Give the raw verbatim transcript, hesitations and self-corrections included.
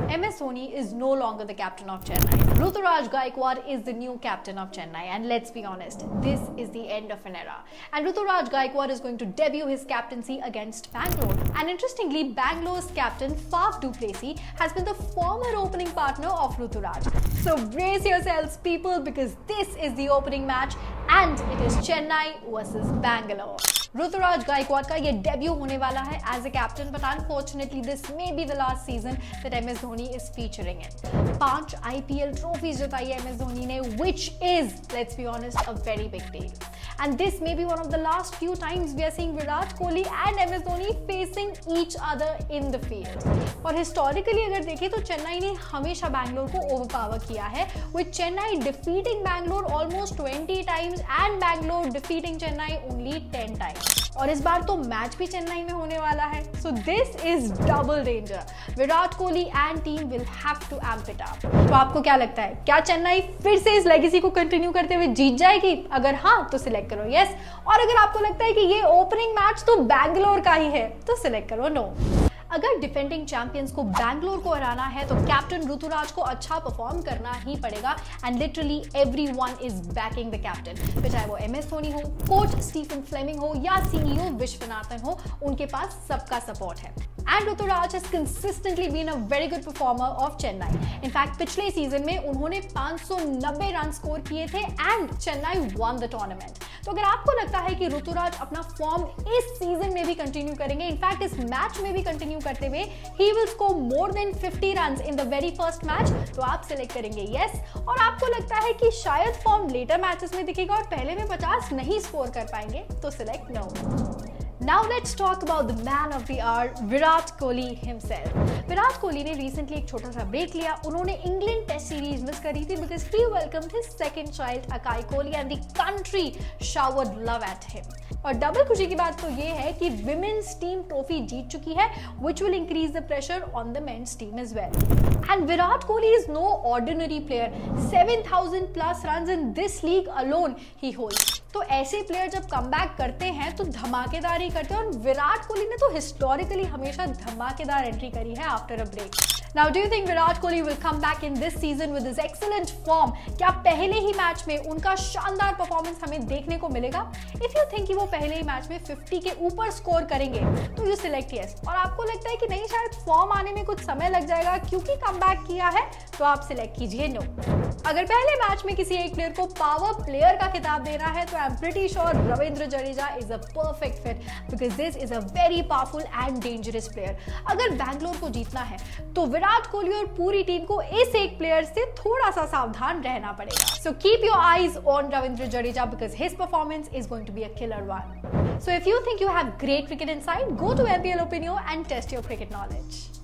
M S Dhoni is no longer the captain of Chennai. Ruturaj Gaikwad is the new captain of Chennai, and let's be honest, this is the end of an era. And Ruturaj Gaikwad is going to debut his captaincy against Bangalore. And interestingly, Bangalore's captain Faf du Plessis has been the former opening partner of Ruturaj. So brace yourselves, people, because this is the opening match, and it is Chennai versus Bangalore. Ruturaj Gaikwad का ये debut होने वाला है as a captain, but unfortunately this may be the last season that M S Dhoni is featuring in. पांच I P L trophies जिताई है M S Dhoni ने, which is, let's be honest, a very big deal. And this may be one of the last few times we are seeing Virat Kohli and M S Dhoni facing each other in the field. और historically अगर देखें तो चेन्नई ने हमेशा बैंगलोर को overpower किया है, with Chennai defeating Bangalore almost twenty times and Bangalore defeating Chennai only ten times. और इस बार तो मैच भी चेन्नई में होने वाला है, so this is double danger. Virat Kohli and team will have to amp it up. तो आपको क्या लगता है, क्या चेन्नई फिर से इस लेगेसी को कंटिन्यू करते हुए जीत जाएगी? अगर हाँ तो सिलेक्ट करो यस, और अगर आपको लगता है कि ये ओपनिंग मैच तो बैंगलोर का ही है तो सिलेक्ट करो नो। अगर डिफेंडिंग चैंपियंस को बैंगलोर को हराना है तो कैप्टन ऋतुराज को अच्छा परफॉर्म करना ही पड़ेगा, and literally everyone is backing the captain. चाहे वो एम एस धोनी हो, कोच स्टीफन फ्लेमिंग हो या सीईओ विश्वनाथन हो, उनके पास सबका सपोर्ट है। And Ruturaj has consistently been a very good performer of Chennai. In fact पिछले सीजन में उन्होंने पाँच सौ नब्बे रन स्कोर किए थे and Chennai won the tournament. तो अगर आपको लगता है कि ऋतुराज अपना फॉर्म इस सीजन में भी कंटिन्यू करेंगे, इनफैक्ट इस मैच में भी कंटिन्यू करते हुए he will score more than fifty runs in the very first match, तो आप सिलेक्ट करेंगे यस। और आपको लगता है कि शायद फॉर्म लेटर मैचेस में दिखेगा और पहले में पचास नहीं स्कोर कर पाएंगे, तो select no. Now let's talk about the man of the hour, Virat Kohli himself. Virat Kohli ने रिसेंटली एक छोटा सा ब्रेक लिया। उन्होंने इंग्लैंड टेस्ट सीरीज मिस करी थी because he welcomed his second child Akaay Kohli and the country showered love at him. और double खुशी की बात तो ये है कि विमेन्स टीम ट्रॉफी जीत चुकी है, which will increase the pressure on the men's team as well. And Virat Kohli is no ordinary player. seven thousand plus runs in this league alone he holds. तो ऐसे player जब comeback करते हैं तो धमाकेदार ही करते हैं, और विराट कोहली ने तो हिस्टोरिकली हमेशा धमाकेदार एंट्री करी है after a break. Now, do you think Virat Kohli will come back in this season with his excellent form? क्या पहले ही मैच में उनका शानदार परफॉर्मेंस हमें देखने को मिलेगा? If you think कि वो पहले ही मैच में पचास के ऊपर स्कोर करेंगे तो you select yes. और आपको लगता है कि नहीं, शायद फॉर्म आने में कुछ समय लग जाएगा क्योंकि कमबैक किया है, तो आप सिलेक्ट कीजिए नो। अगर पहले मैच में किसी एक प्लेयर को पावर प्लेयर का खिताब देना है तो I am pretty sure Ravindra Jadeja is a perfect fit, because this is a very powerful and dangerous player. अगर बैंगलोर को जीतना है तो विराट कोहली और पूरी टीम को इस एक प्लेयर से थोड़ा सा सावधान रहना पड़ेगा। So keep your eyes on Ravindra Jadeja because his performance is going to be a killer one. So if you think you have great cricket insight, go to M P L Opinion and test your cricket knowledge.